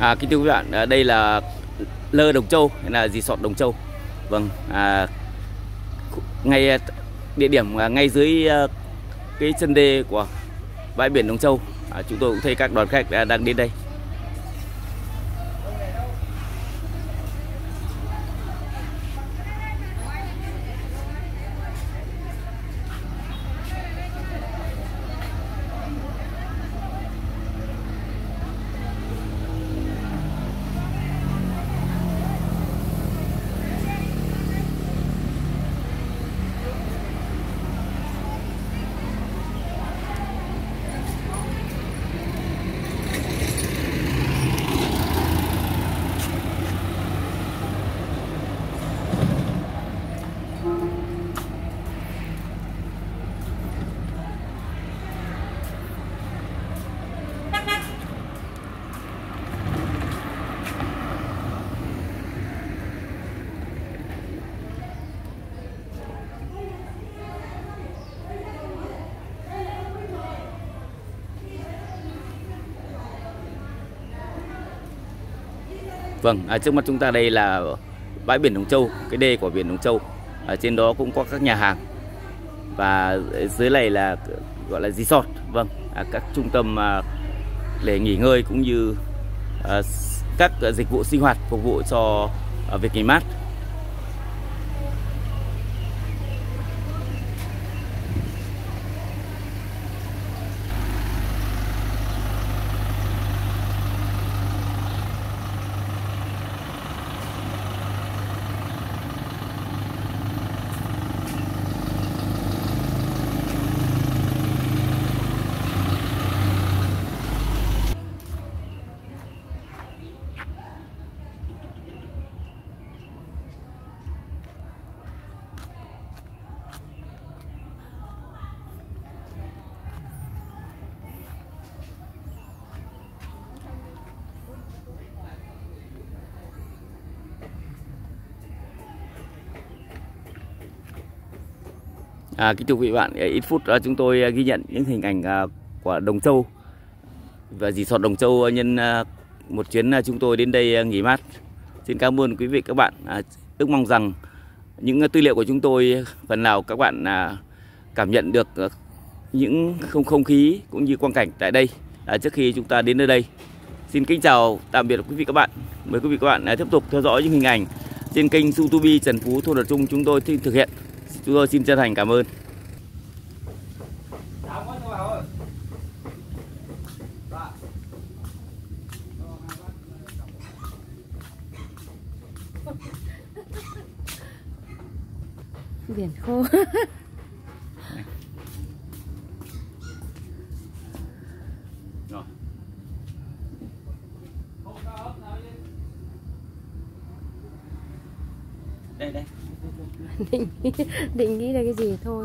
Kính thưa quý bạn, đây là lơ Đồng Châu, hay là resort Đồng Châu. Vâng, ngay địa điểm ngay dưới cái chân đê của bãi biển Đồng Châu. Chúng tôi cũng thấy các đoàn khách đang đến đây. Vâng, trước mắt chúng ta đây là bãi biển Đồng Châu, cái đê của biển Đồng Châu. Trên đó cũng có các nhà hàng, và dưới này là gọi là resort. Vâng, các trung tâm để nghỉ ngơi cũng như các dịch vụ sinh hoạt phục vụ cho việc nghỉ mát. Kính thưa quý bạn, ít phút chúng tôi ghi nhận những hình ảnh của Đồng Châu và resort Đồng Châu nhân một chuyến chúng tôi đến đây nghỉ mát. Xin cảm ơn quý vị các bạn. Ước mong rằng những tư liệu của chúng tôi phần nào các bạn cảm nhận được những không khí cũng như quang cảnh tại đây trước khi chúng ta đến nơi đây. Xin kính chào tạm biệt quý vị các bạn. Mời quý vị các bạn tiếp tục theo dõi những hình ảnh trên kênh YouTube Trần Phú Thôn Đạt Trung chúng tôi thực hiện. Chúng tôi xin chân thành cảm ơn. Biển khô. Đây. Định nghĩ là cái gì thôi.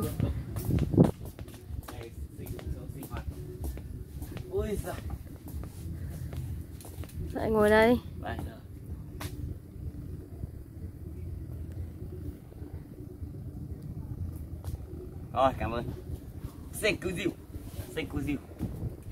Ôi giời. Lại ngồi đây. Rồi, cảm ơn. Thank you.